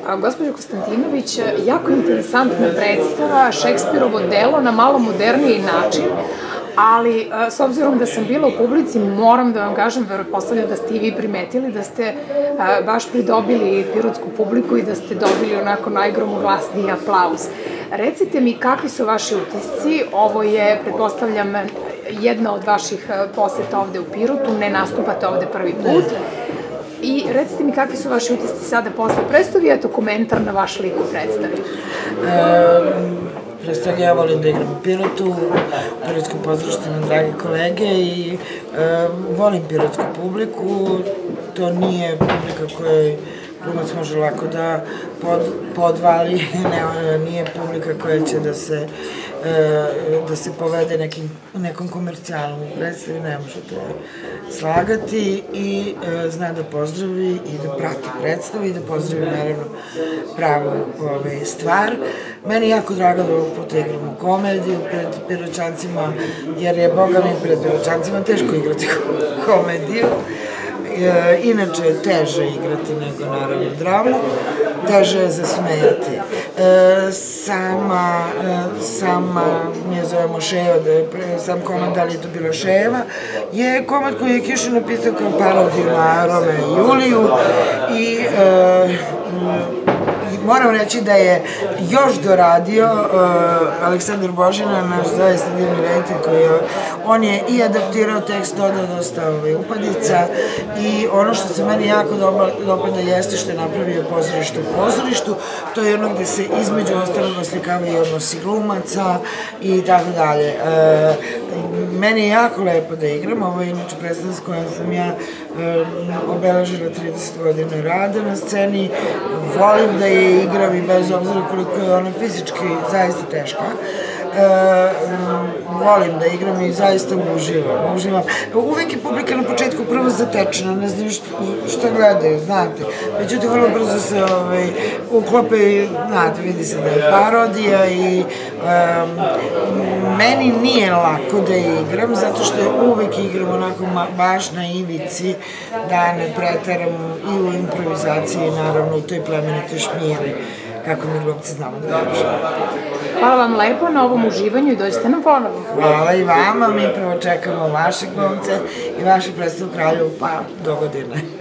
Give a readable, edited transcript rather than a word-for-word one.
Gospođo Konstantinović, jako interesantna predstava, Šekspirovo delo na malo moderniji način, ali s obzirom da sam bila u publici, moram da vam kažem, verovatno da ste i vi primetili da ste baš pridobili pirotsku publiku i da ste dobili onako najgromoglasniji aplauz. Recite mi kakvi su vaši utisci, ovo je, pretpostavljam, jedna od vaših poseta ovde u Pirotu, ne nastupate ovde prvi put. I recite mi kakvi su vaši utisci sada posle predstavi i eto komentar na vaš lik u predstavi. Pre svega ja volim da igram u Pirotu, u Pirotskom pozorištu imam dragi kolege i volim pirotsku publiku. To nije publika kojoj glumac može lako da podvali, nije publika koja će da se povede nekom komercijalnom predstavi, ne možete slagati i zna da pozdravi i da prati predstavu i da pozdravi naravno pravu stvar. Meni je jako drago da ovog puta igram u komediju pred Piroćancima, jer je, boga mi, pred Piroćancima teško igrati komediju. Inače je teže igrati nego naravno dramu, teže je zasmejati. Sama, mi je zovemo Ševa, sam komad, da li je to bila Ševa, je komad koji je Kiša napisao kao parodiju na Romeo i Juliju i moram reći da je još doradio Aleksandar Božina, naš zaista divni reditelj, on je i adaptirao tekst, dodao dosta upadica i ono što se meni jako dopada jeste što je napravio pozorište u pozorištu, to je ono gde se između ostalog oslikavaju i odnosi glumaca i tako dalje. Meni je jako lepo da igram, ovo je inače predstava s kojom sam ja obeležila 30 godina rada na sceni, volim da je igram i bez obzira koliko je ona fizički zaista teška. Volim da igram i zaista uživam. Uvek je publika na početku prvo zatečena, ne znaju šta gledaju, znate. Međutim, vrlo brzo se uklope i, znate, vidi se da je parodija i meni nije lako da igram, zato što uvek igram onako baš na ivici, da ne preteram i u improvizaciji, naravno u toj plemenitoj šmiri, kako mi glumci znamo da kažemo. Hvala vam lepo na ovom uživanju i dođite nam ponovno. Hvala i vama, mi prvo čekamo vaše glumce i vašu predstavu Kraljevu, pa do godine.